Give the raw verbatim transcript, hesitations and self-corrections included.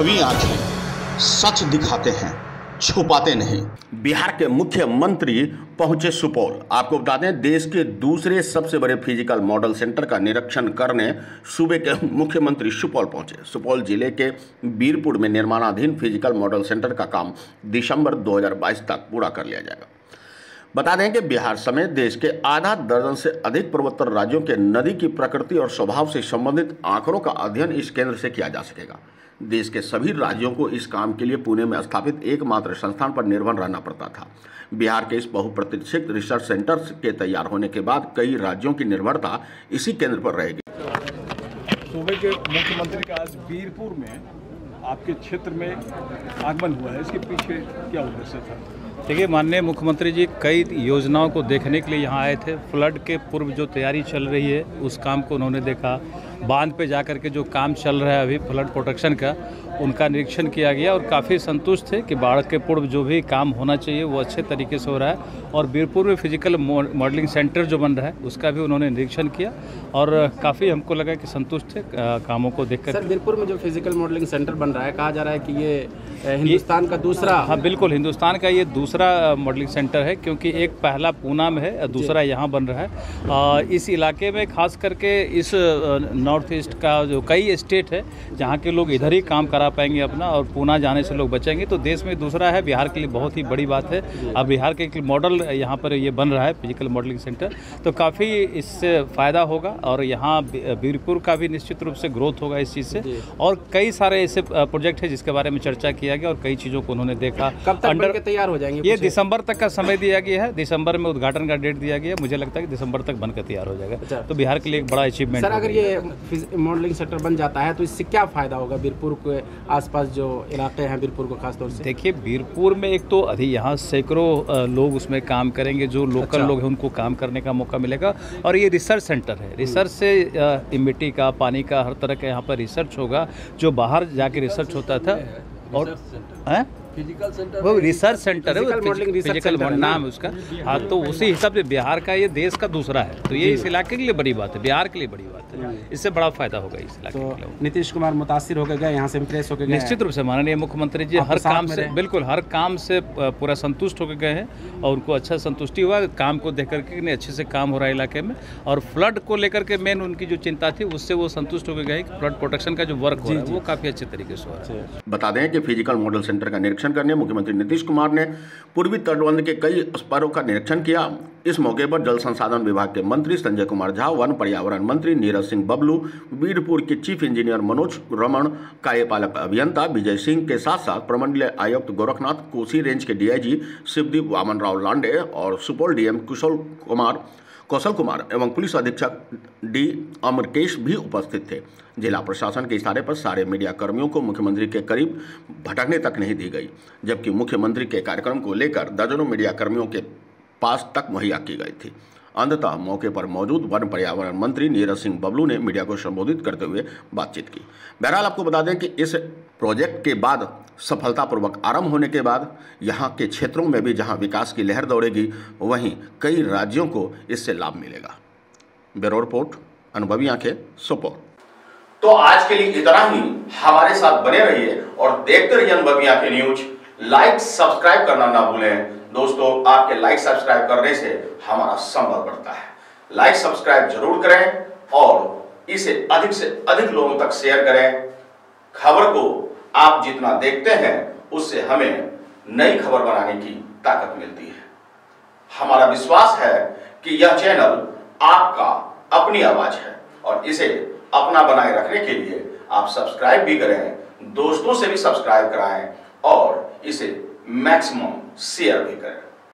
अनुभवी आंखें सच दिखाते हैं, छुपाते नहीं। बिहार के मुख्यमंत्री पहुंचे सुपौल। आपको बता दें, देश के दूसरे सबसे बड़े फिजिकल मॉडल सेंटर का निरीक्षण करने सूबे के मुख्यमंत्री सुपौल पहुंचे। सुपौल जिले के बीरपुर में निर्माणाधीन फिजिकल मॉडल सेंटर का काम दिसंबर दो हज़ार बाईस तक पूरा कर लिया जाएगा। बता दें कि बिहार समेत देश के आधा दर्जन से अधिक पूर्वोत्तर राज्यों के नदी की प्रकृति और स्वभाव से संबंधित आंकड़ों का अध्ययन इस केंद्र से किया जा सकेगा। देश के सभी राज्यों को इस काम के लिए पुणे में स्थापित एकमात्र संस्थान पर निर्भर रहना पड़ता था। बिहार के इस बहुप्रतीक्षित रिसर्च सेंटर के तैयार होने के बाद कई राज्यों की निर्भरता इसी केंद्र पर रहेगी। सूबे के मुख्यमंत्री का आज बीरपुर में आपके क्षेत्र में आगमन हुआ है, इसके पीछे क्या उद्देश्य था? देखिए, माननीय मुख्यमंत्री जी कई योजनाओं को देखने के लिए यहाँ आए थे। फ्लड के पूर्व जो तैयारी चल रही है उस काम को उन्होंने देखा। बांध पे जाकर के जो काम चल रहा है अभी फ्लड प्रोटेक्शन का, उनका निरीक्षण किया गया और काफ़ी संतुष्ट थे कि बाढ़ के पूर्व जो भी काम होना चाहिए वो अच्छे तरीके से हो रहा है। और बीरपुर में फिजिकल मॉडलिंग सेंटर जो बन रहा है उसका भी उन्होंने निरीक्षण किया और काफ़ी हमको लगा कि संतुष्ट थे कामों को देखकर। सर, बीरपुर में जो फिजिकल मॉडलिंग सेंटर बन रहा है, कहा जा रहा है कि ये हिंदुस्तान का दूसरा। हाँ बिल्कुल, हिंदुस्तान का ये दूसरा मॉडलिंग सेंटर है, क्योंकि एक पहला पूना में है, दूसरा यहाँ बन रहा है। इस इलाके में खास करके इस नॉर्थ ईस्ट का जो कई स्टेट है जहाँ के लोग इधर ही काम करा पाएंगे अपना, और पूना जाने से लोग बचेंगे। तो देश में दूसरा है, बिहार के लिए बहुत ही बड़ी बात है। अब बिहार के एक मॉडल यहाँ पर ये बन रहा है फिजिकल मॉडलिंग सेंटर, तो काफ़ी इससे फ़ायदा होगा और यहाँ बीरपुर का भी निश्चित रूप से ग्रोथ होगा इस चीज़ से। और कई सारे ऐसे प्रोजेक्ट है जिसके बारे में चर्चा किया गया और कई चीज़ों को उन्होंने देखा। कब तक बनके तैयार हो जाएंगे? ये दिसंबर तक का समय दिया गया है, दिसंबर में उद्घाटन का डेट दिया गया। मुझे लगता है कि दिसंबर तक बनकर तैयार हो जाएगा। अच्छा। तो बिहार के लिए एक बड़ा अचीवमेंट। सर, अगर ये मॉडलिंग सेंटर बन जाता है तो इससे क्या फ़ायदा होगा बीरपुर के आसपास जो इलाके हैं, बीरपुर को खासतौर से? देखिए, बीरपुर में एक तो अभी यहाँ सैकड़ों लोग उसमें काम करेंगे, जो लोकल अच्छा। लोग हैं उनको काम करने का मौका मिलेगा। और ये रिसर्च सेंटर है, रिसर्च से मिट्टी का, पानी का, हर तरह का यहाँ पर रिसर्च होगा, जो बाहर जाके रिसर्च होता था। और हैं फिजिकल सेंटर, वो रिसर्च सेंटर है, मॉडलिंग फिजिकल नाम है उसका। हाँ, तो उसी हिसाब से बिहार का ये देश का दूसरा है, तो ये इस इलाके के लिए बड़ी बात है, बिहार के लिए बड़ी बात है। इससे बड़ा फायदा होगा इस इलाके के लिए। नीतीश कुमार मुतासिर होकर गए, यहाँ से इम्प्रेस होकर गए? निश्चित रूप से माननीय मुख्यमंत्री जी हर काम से, बिल्कुल हर काम से पूरा संतुष्ट होकर गए हैं और उनको अच्छा संतुष्टि हुआ काम को देख करके कि अच्छे से काम हो रहा है इलाके में। और फ्लड को लेकर के मेन उनकी जो चिंता थी उससे वो संतुष्ट होकर गए कि फ्लड प्रोटेक्शन का जो वर्क हो रहा है वो काफ़ी अच्छे तरीके से हो रहा है। बता दें कि फिजिकल मॉडल सेंटर का निरीक्षण करने मुख्यमंत्री नीतीश कुमार ने पूर्वी तटबंध के कई स्पारों का निरीक्षण किया। इस मौके पर जल संसाधन विभाग के मंत्री संजय कुमार झा, वन पर्यावरण मंत्री नीरज सिंह बबलू, बीरपुर के चीफ इंजीनियर मनोज रमन, कार्यपालक अभियंता विजय सिंह के साथ साथ प्रमंडलीय आयुक्त गोरखनाथ, कोसी रेंज के डीआईजी शिवदीप वामन राव लांडे और सुपौल डीएम कुशल कुमार कौशल कुमार एवं पुलिस अधीक्षक डी अमरकेश भी उपस्थित थे। जिला प्रशासन के इशारे पर सारे मीडिया कर्मियों को मुख्यमंत्री के करीब भटकने तक नहीं दी गई, जबकि मुख्यमंत्री के कार्यक्रम को लेकर दर्जनों मीडिया कर्मियों के पास तक मुहैया की गई थी। अंततः मौके पर मौजूद वन पर्यावरण मंत्री नीरज सिंह बबलू ने मीडिया को संबोधित करते हुए बातचीत की। बहरहाल आपको बता दें कि इस प्रोजेक्ट के बाद सफलतापूर्वक आरंभ होने के बाद यहाँ के क्षेत्रों में भी जहाँ विकास की लहर दौड़ेगी, वहीं कई राज्यों को इससे लाभ मिलेगा। ब्यूरो रिपोर्ट, अनुभवी आंखें, सुपौल। तो आज के लिए इतना ही। हमारे साथ बने रहिए और देखते रहिए अनुभवी आंखें न्यूज। लाइक सब्सक्राइब करना ना भूलें दोस्तों, आपके लाइक सब्सक्राइब करने से हमारा संबल बढ़ता है। लाइक सब्सक्राइब जरूर करें और इसे अधिक से अधिक लोगों तक शेयर करें। खबर को आप जितना देखते हैं उससे हमें नई खबर बनाने की ताकत मिलती है। हमारा विश्वास है कि यह चैनल आपका अपनी आवाज है और इसे अपना बनाए रखने के लिए आप सब्सक्राइब भी करें, दोस्तों से भी सब्सक्राइब कराएं और इसे मैक्सिमम शेयर भी करें।